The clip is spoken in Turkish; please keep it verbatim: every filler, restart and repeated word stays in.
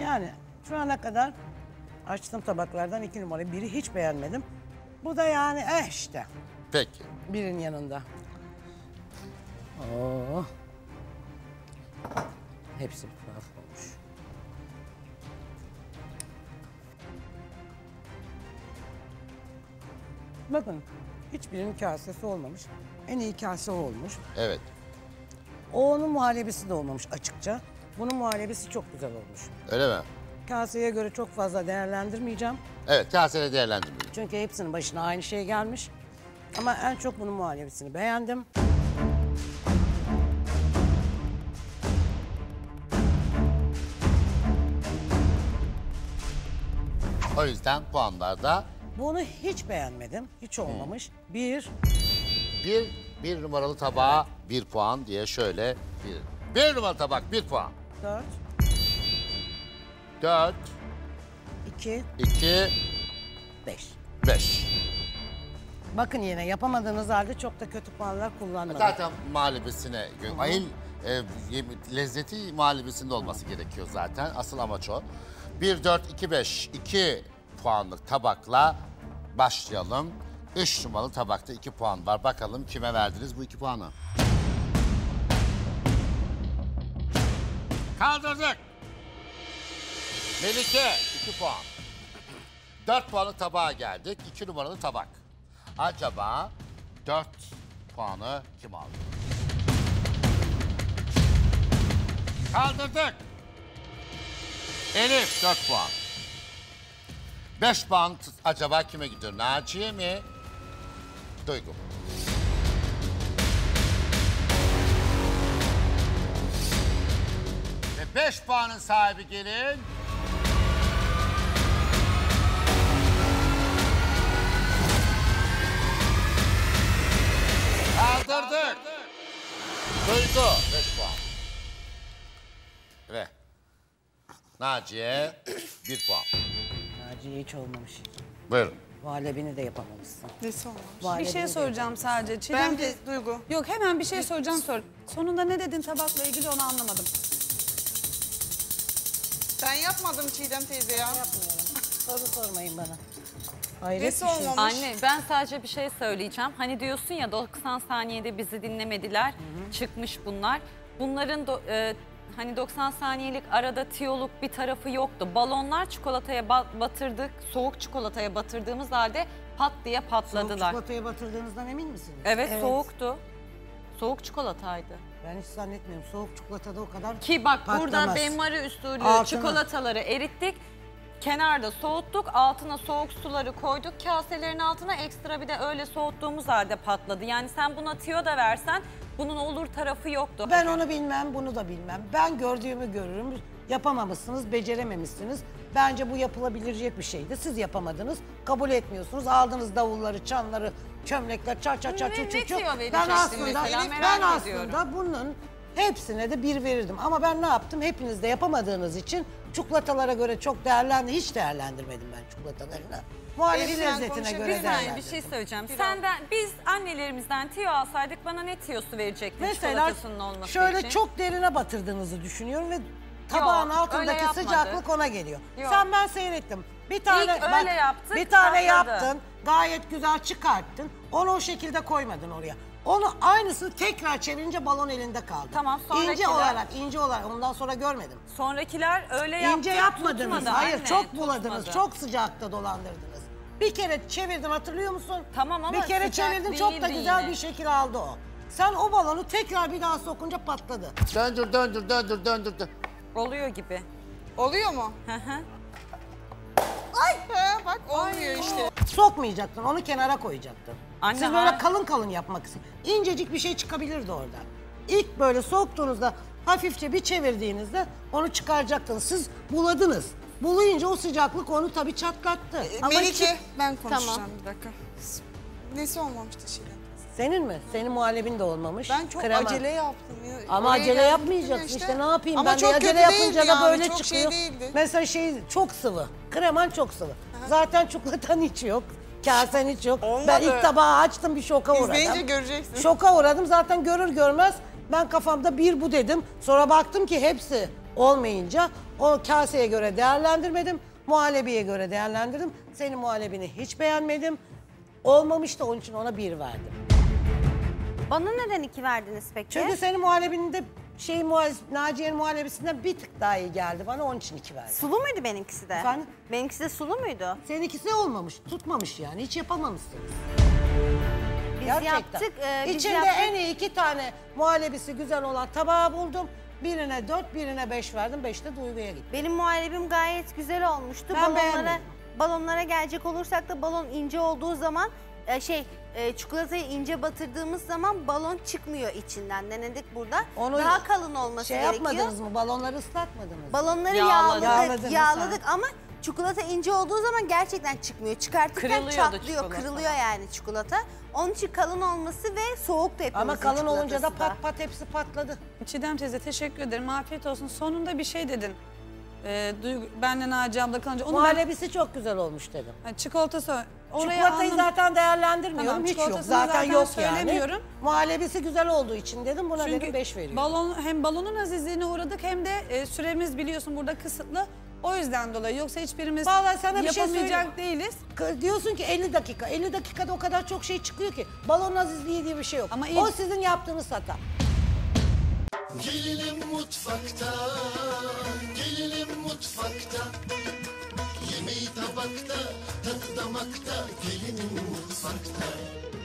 Yani şu ana kadar açtığım tabaklardan iki numara. Biri hiç beğenmedim. Bu da yani eh işte. Peki. Birinin yanında. Oo. Hepsi bir tuhaf olmuş. Bakın hiçbirinin kasesi olmamış. En iyi kase o olmuş. Evet. O onun muhallebisi de olmamış açıkça. Bunun muhallebisi çok güzel olmuş. Öyle mi? Kaseye göre çok fazla değerlendirmeyeceğim. Evet, kasede değerlendirmeyelim. Çünkü hepsinin başına aynı şey gelmiş. Ama en çok bunun muhallebisini beğendim. O yüzden puanlarda Bunu hiç beğenmedim. Hiç olmamış. Bir, bir, bir numaralı tabağa bir puan diye şöyle bir. Bir numaralı tabak bir puan. dört, Dört, iki, iki, beş. beş. Bakın yine yapamadığınız halde çok da kötü puanlar kullanmadım. Zaten muhallebisine, ayın e, lezzeti muhallebisinde olması gerekiyor zaten. Asıl amaç o. Bir, dört, iki, beş. iki puanlık tabakla başlayalım. Üç numaralı tabakta iki puan var. Bakalım kime verdiniz bu iki puanı? Kaldırdık. Melike iki puan. Dört puanlık tabağa geldik. İki numaralı tabak. Acaba dört puanı kim aldı? Kaldırdık. Elif dört puan. Beş puan acaba kime gidiyor? Naciye mi? Duygu. Ve beş puanın sahibi gelin. Kaldırdık. Duygu beş puan. Ve Naciye bir puan. Naciye hiç olmamış. Buyurun. Muhallebini de yapamamışsın. Nesi olmamış? Bir Muhallebini şey de soracağım sadece. Çiğdem Ben de... de Duygu. Yok hemen bir şey soracağım sor. Sonunda ne dedin tabakla ilgili onu anlamadım. Ben yapmadım Çiğdem teyze ya. Yapmıyorum. Soru sormayın bana. Hayret Nesi bir şey. olmamış? Anne ben sadece bir şey söyleyeceğim. Hani diyorsun ya doksan saniyede bizi dinlemediler. Hı hı. Çıkmış bunlar. Bunların do, e, hani doksan saniyelik arada tiyoluk bir tarafı yoktu. Balonlar çikolataya ba batırdık. Soğuk çikolataya batırdığımız halde pat diye patladılar. Soğuk çikolataya batırdığınızdan emin misiniz? Evet, Evet. soğuktu. Soğuk çikolataydı. Ben hiç zannetmiyorum. Soğuk çikolatada o kadar Ki bak patlamaz. burada benmari usulü Altına. çikolataları erittik. Kenarda soğuttuk, altına soğuk suları koyduk. Kaselerin altına ekstra bir de öyle soğuttuğumuz halde patladı. Yani sen buna tiyo da versen bunun olur tarafı yoktu. Ben onu bilmem, bunu da bilmem. Ben gördüğümü görürüm. Yapamamışsınız, becerememişsiniz. Bence bu yapılabilecek bir şeydi. Siz yapamadınız, kabul etmiyorsunuz. Aldınız davulları, çanları, çömlekler, çar çar çar Ne- çar ne çar. tiyo Ben vereceksin aslında, mesela, merak ben aslında ediyorum. bunun hepsine de bir verirdim. Ama ben ne yaptım? Hepiniz de yapamadığınız için çikolatalara göre çok değerlendi. Hiç değerlendirmedim ben çikolatalarını. Muhallebi Elif, sen lezzetine konuşabilir göre Bir misin? saniye değerlendirdim. bir şey söyleyeceğim. Senden biz annelerimizden tiyo alsaydık bana ne tiyosu verecektin Mesela çikolatasının olması şöyle için? çok derine batırdığınızı düşünüyorum ve tabağın Yok, öyle altındaki yapmadık. sıcaklık ona geliyor. Yok. Sen ben seyrettim. Bir tane İlk öyle yaptık, bir tane patladı. yaptın. Gayet güzel çıkarttın. Onu o şekilde koymadın oraya. Onu aynısını tekrar çevirince balon elinde kaldı. Tamam, sonrakiler- İnce olarak, ince olarak ondan sonra görmedim. Sonrakiler öyle yaptı. İnce yapmadınız. tutmadı Hayır, anne, çok buladınız. tutmadı. Çok sıcakta dolandırdınız. Bir kere çevirdin, hatırlıyor musun? Tamam ama bir kere sıcak çevirdin, çok da değildi güzel yine. bir şekil aldı o. Sen o balonu tekrar bir daha sokunca patladı. Döndür, döndür, döndür, döndür. döndür. Oluyor gibi. Oluyor mu? Hı hı. Ay he, bak olmuyor işte. Sokmayacaktın, onu kenara koyacaktın. Anne, Siz böyle hayır. kalın kalın yapmak istiyorsun. İncecik bir şey çıkabilirdi oradan. İlk böyle soktuğunuzda, hafifçe bir çevirdiğinizde onu çıkaracaktınız. Siz buladınız. Bulayınca o sıcaklık onu tabii çatlattı. Ama Melike, çık- ben konuşacağım Tamam. bir dakika. Nesi olmamıştı Çiğdem? Senin mi? Senin muhallebin de olmamış. Ben çok Krema. acele yaptım. Ya. Ama Oraya acele geldim yapmayacaksın işte. işte. Ne yapayım Ama ben de çok acele kötü yapınca değildi da yani, böyle çok çıkıyor. şey değildi. Mesela şey çok sıvı. Kreman çok sıvı. Zaten çikolatan hiç yok. Kasen hiç yok. Olmadı. Ben ilk tabağı açtım, bir şoka uğradım. İzleyince göreceksin. Şoka uğradım zaten görür görmez ben kafamda bir bu dedim. Sonra baktım ki hepsi olmayınca o kaseye göre değerlendirmedim. Muhallebiye göre değerlendirdim. Senin muhallebini hiç beğenmedim. Olmamıştı, onun için ona bir verdim. Bana neden iki verdiniz peki? Çünkü senin muhallebinin de şey, Naciye'nin muhallebisinden bir tık daha iyi geldi bana, onun için iki verdim. Sulu muydu benimkisi de? Efendim? Benimkisi de sulu muydu? Seninkisi de olmamış, tutmamış yani, hiç yapamamışsınız. Biz Gerçekten. yaptık. e, biz İçinde yaptık. en iyi iki tane muhallebisi güzel olan tabağı buldum. Birine dört, birine beş verdim. Beşte Duygu'ya gitti. Benim muhallebim gayet güzel olmuştu. Ben balonlara, beğenmedim. balonlara gelecek olursak da balon ince olduğu zaman e, şey e, çikolatayı ince batırdığımız zaman balon çıkmıyor içinden. Denedik burada. Onu Daha kalın olması Şey gerekiyor. yapmadınız mı? Balonları ıslatmadınız mı? Balonları Yağladık. yağladık, Yağladınız, yağladık ama çikolata ince olduğu zaman gerçekten çıkmıyor. Çıkartırken Kırılıyordu çatlıyor, çikolata. kırılıyor yani çikolata. Onun için kalın olması ve soğuk da Ama hepimizin kalın olunca da çikolatası pat pat hepsi patladı. Çiğdem teyze teşekkür ederim. Afiyet olsun. Sonunda bir şey dedin. Ee, Duygu, benle Naciye abla kalınca. Onu ben, Muhallebisi çok güzel olmuş dedim. Ha, çikolatası. Oraya Çikolatayı anlam- zaten değerlendirmiyorum, Tamam, hiç yok. çikolatasını Zaten, zaten yok yani. söylemiyorum. Muhallebisi güzel olduğu için dedim, buna Çünkü dedim beş veriyorum. balon, hem balonun azizliğine uğradık hem de e, süremiz biliyorsun burada kısıtlı. O yüzden dolayı. Yoksa hiçbirimiz Vallahi sana bir şey yapamayacak söyleyeyim. değiliz. K- Diyorsun ki elli dakika. elli dakikada o kadar çok şey çıkıyor ki. Balon azizliği diye bir şey yok. Ama iyi- O sizin yaptığınız hata. Gelinim mutfakta, gelinim mutfakta. Yemeği tabakta, tadı damakta, gelinim mutfakta.